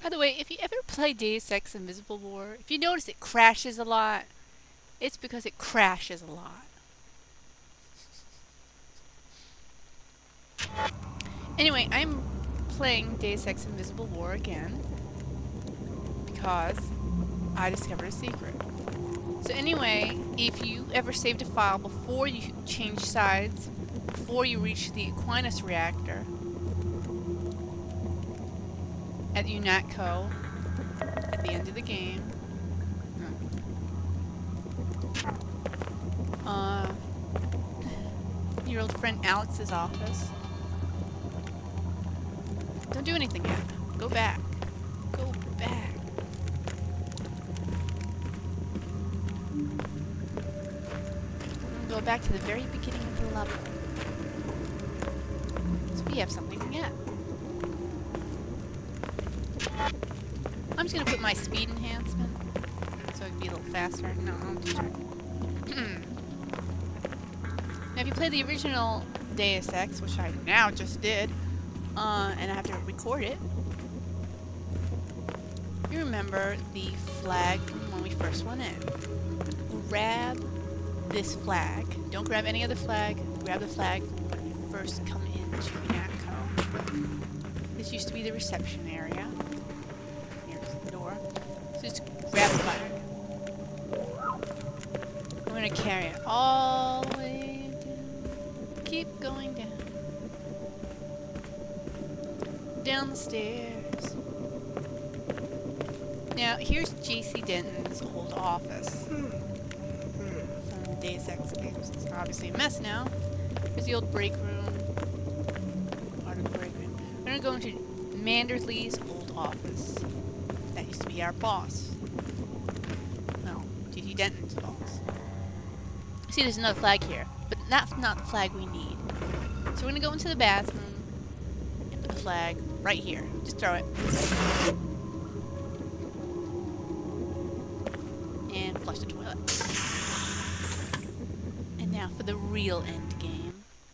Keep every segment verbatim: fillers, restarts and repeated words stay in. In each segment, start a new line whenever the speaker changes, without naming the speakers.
By the way, if you ever play Deus Ex Invisible War, if you notice it crashes a lot, it's because it crashes a lot. Anyway, I'm playing Deus Ex Invisible War again because I discovered a secret. So anyway, if you ever saved a file before you change sides, before you reach the Aquinas reactor at UNATCO at the end of the game, uh, your old friend Alex's office. Don't do anything yet. Go back. Go back. Go back to the very beginning of the level. So we have something to get. I'm just gonna put my speed enhancement so it can be a little faster. No, I'm just Now if you play the original Deus Ex, which I now just did, uh, and I have to record it, you remember the flag from when we first went in. Grab this flag. Don't grab any other flag. Grab the flag when you first come into UNATCO. This used to be the reception area. Here's the door. So just grab the flag. I'm going to carry it all the way down. Keep going down. Down the stairs. Now, here's J C Denton's old office. Deus Ex games. It's obviously a mess now. Here's the old break room. Part of the break room. We're gonna go into Manderly's old office. That used to be our boss. No, J C Denton's boss. See, there's another flag here, but that's not the flag we need. So we're gonna go into the bathroom and put the flag right here. Just throw it. And flush the toilet. Now for the real end game.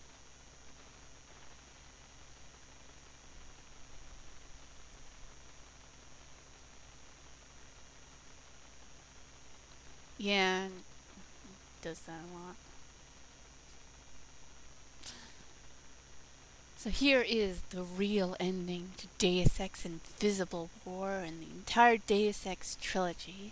Yeah, it does that a lot. So here is the real ending to Deus Ex Invisible War and the entire Deus Ex trilogy.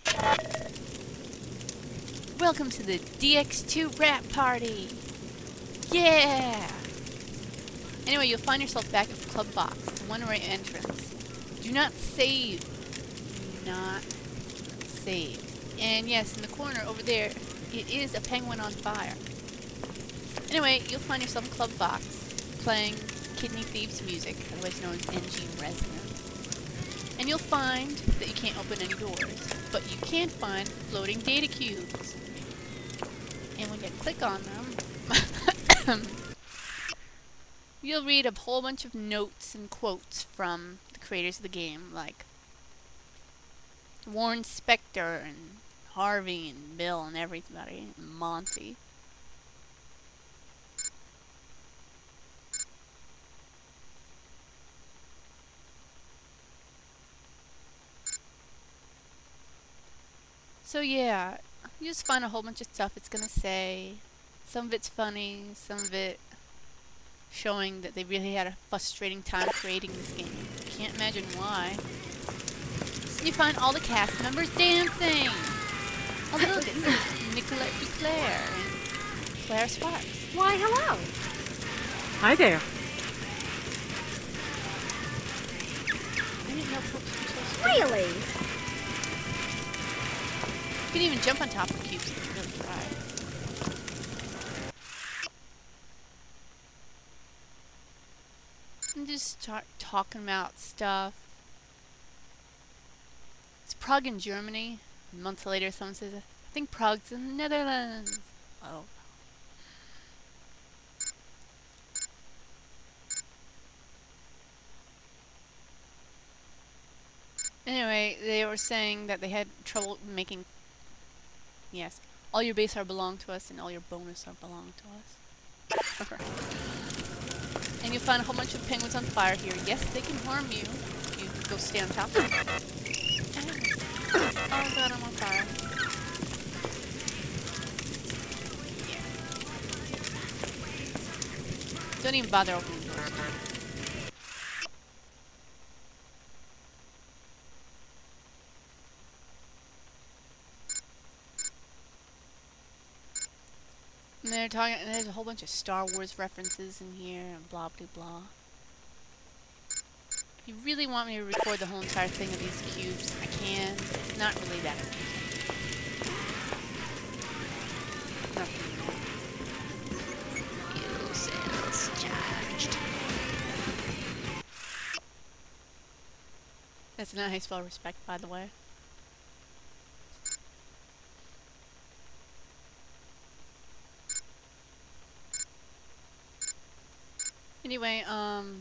Welcome to the D X two rap party! Yeah! Anyway, you'll find yourself back at the club box, the one-way entrance. Do not save. Do not save. And yes, in the corner over there, it is a penguin on fire. Anyway, you'll find yourself in club box, playing Kidney Thieves music, otherwise known as N G Resonance. And you'll find that you can't open any doors, but you can find floating data cubes. And when you click on them, you'll read a whole bunch of notes and quotes from the creators of the game, like Warren Spector and Harvey and Bill and everybody, and Monty. So yeah, you just find a whole bunch of stuff it's gonna say. Some of it's funny, some of it showing that they really had a frustrating time creating this game. Can't imagine why. So you find all the cast members dancing! Oh look, it's Nicolette Duclair and Claire Sparks.
Why, hello!
Hi there.
I didn't know folks were so strong.
Really?
You can even jump on top of the cubes if you really try. And just start talking about stuff. It's Prague in Germany. A month later someone says, I think Prague's in the Netherlands. Oh. Anyway, they were saying that they had trouble making... Yes, all your base are belong to us and all your bonus are belong to us. And you'll find a whole bunch of penguins on fire here. Yes, they can harm you if you go stay on top of it. Oh god, I'm on fire. Yeah. Don't even bother opening doors. And they're talking, and there's a whole bunch of Star Wars references in here, and blah blah blah. If you really want me to record the whole entire thing of these cubes, I can. It's not really that amusing. Nothing. Fuel cells charged. That's not how you spell respect, by the way. Anyway, um...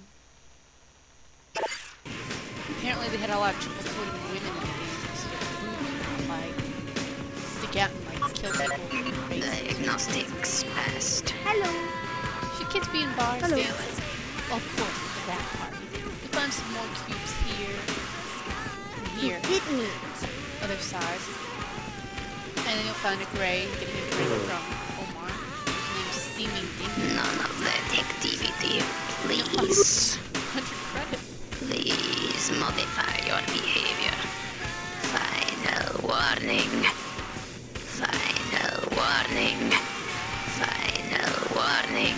apparently they had a lot of trouble putting women in the game because their boobs like stick out and like kill people in the face.
Diagnostics passed.
Hello.
Should kids be in bars?
Hello.
Yeah. Of course, for that part. You find some more cubes here. And here.
You hit me.
Other side. And then you'll find a gray. You're getting a drink from Omar. His name's Steaming Demon.
None of that activity, please.
one hundred credits.
Please modify your behavior. Final warning. Final warning. Final warning.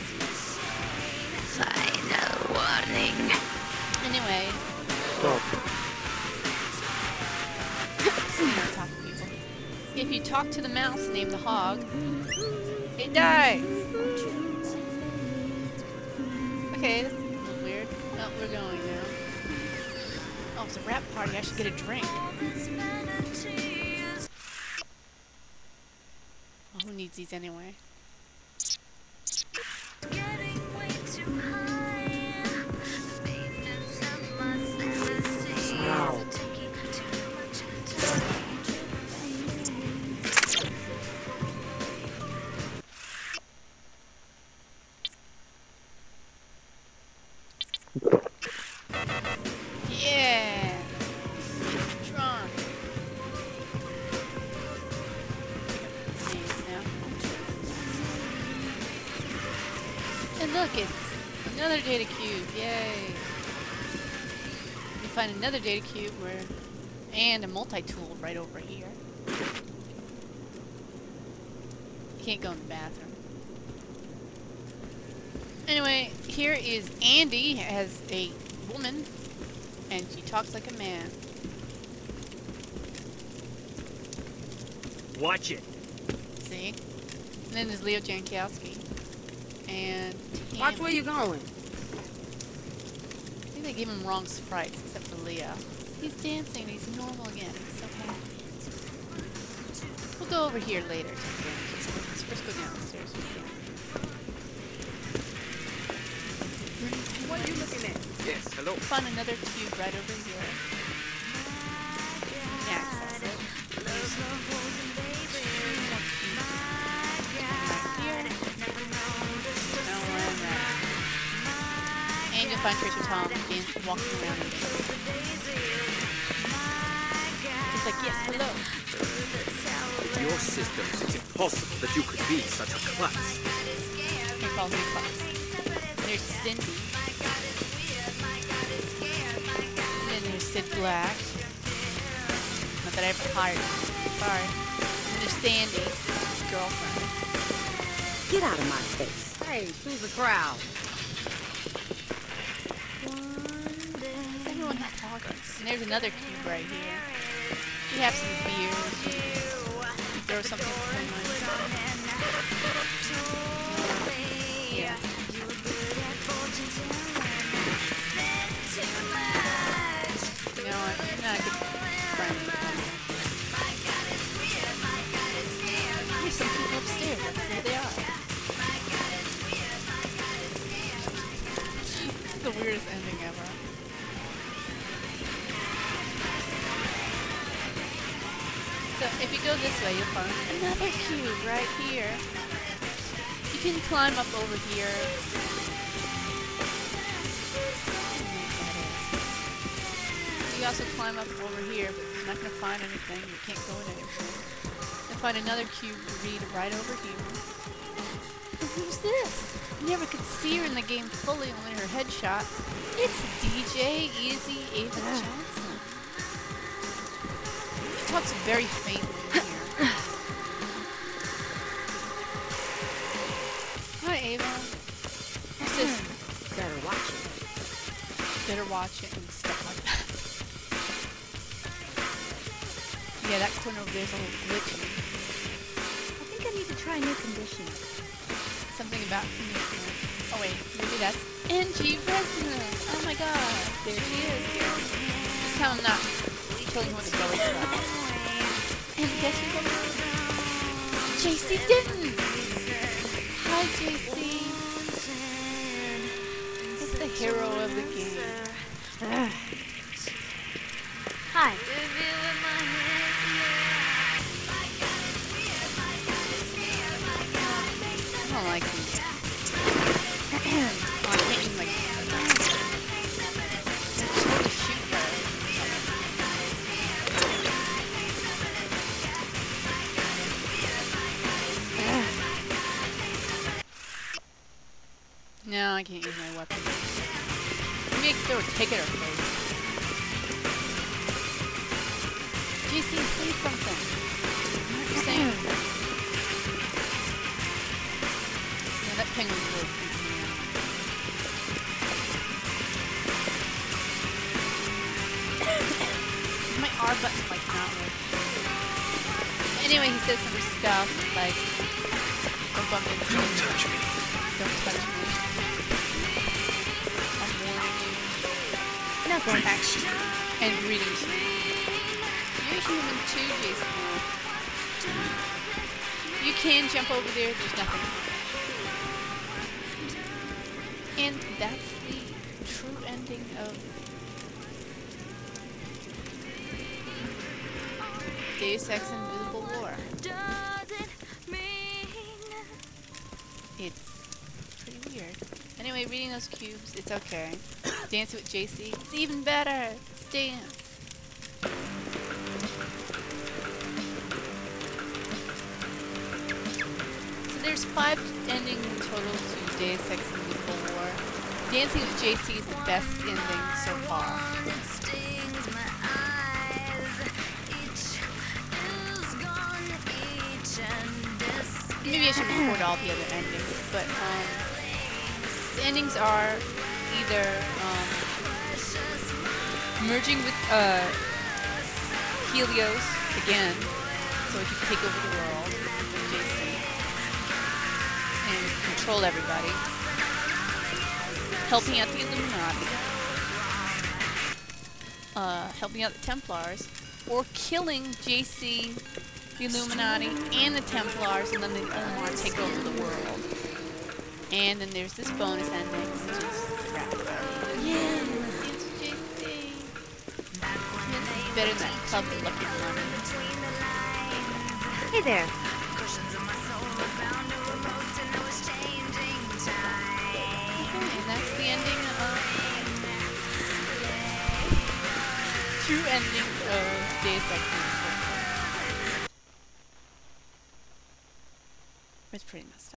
Final warning.
Anyway.
Stop.
Sitting on top of people. If you talk to the mouse named the hog, it dies. Okay, that's a little weird. Oh, we're going now. Oh, it's a rap party. I should get a drink. Oh, who needs these anyway?
Wow.
Yeah! Tron. Names now. And look, it's another data cube. Yay! You find another data cube where, and a multi-tool right over here. You can't go in the bathroom. Anyway, here is Andy as a woman, and she talks like a man.
Watch it.
See? And then there's Leo Jankowski. And Tammy.
Watch where you're going.
I think they gave him wrong sprites, except for Leo. He's dancing, he's normal again. He's so happy. We'll go over here later. Let's first go downstairs.
What are you looking at?
Yes, hello.
Find another cube right over here. Access it. There's two more cubes right here. No one right. And you'll find Tracer Tom dancing, walking around in there. He's like, yes, hello.
Your systems, it's impossible that you could be such a klutz.
He calls me Fox. There's Cindy. And then there's Sid Black. Not that I ever hired him. Sorry. And there's Sandy, his girlfriend.
Get out of my face.
Hey, who's the crowd?
Is everyone not talking? And there's another cube right here. We have some beers. Throw something between mine. Yeah. You know what? You're not a good friend. There's some people upstairs. There they are. This is the weirdest ending ever. So if you go this way, you'll find another cube right here. You can climb up over here. you also climb up over here, but you're not going to find anything. You can't go in anything. And find another cube to read right over here. And who's this? You never could see her in the game fully, only her headshot. It's D J Easy Ava Johnson. She talks very faintly in here. Hi, Ava. What's this?
Better watch it.
Better watch it and stuff like that. Yeah, that corner over there's a little glitchy.
I think I need to try new conditions.
Something about conditioner. Oh wait, maybe that's Angie Resonance. Oh my god, there she is. This time I'm not telling you what to go with. And guess who's over there? J C Denton! Hi J C. He's the hero of the game.
Hi.
I don't like these. Oh, I can't use my gun. I'm supposed to shoot her. No, I can't use my weapon. Maybe I can throw a ticket or place. J C, say something. I'm not saying anything. Yeah, that penguin's really creeping me out. My R button's like not working. Anyway, he says some stuff like, don't bump into me.
Don't touch me.
Don't touch me. I'm warning you.
No thanks.
Greetings.
And greetings to you. You're human too, Jason. You can jump over there, there's nothing. And that's the true ending of Deus Ex Invisible War. It's pretty weird. Anyway, reading those cubes, it's okay. Dancing with J C, it's even better. Let's dance. So there's five endings in total to Deus Ex Invisible War. Dancing with J C is the best ending so far. Maybe I should record all the other endings, but um, the endings are either um, merging with uh, Helios again, so he can take over the world with J C and control everybody, helping out the Illuminati, uh, helping out the Templars, or killing J C, the Illuminati, and the Templars, and then the Illuminati take over the world. And then there's this bonus ending, which is rap party. Yeah, it's J C. This is better than that club looking one.
Hey there.
Okay, and that's the ending of true ending of Deus Ex Invisible. It's pretty messed up.